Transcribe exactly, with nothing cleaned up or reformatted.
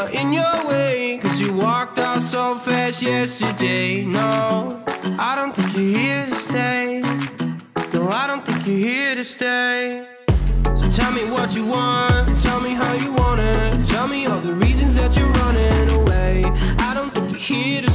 not in your way, cause you walked out so fast yesterday. No, I don't think you're here to stay. No, I don't think you're here to stay. So tell me what you want, tell me how you want it, tell me all the reasons that you're running away. I don't think you're here to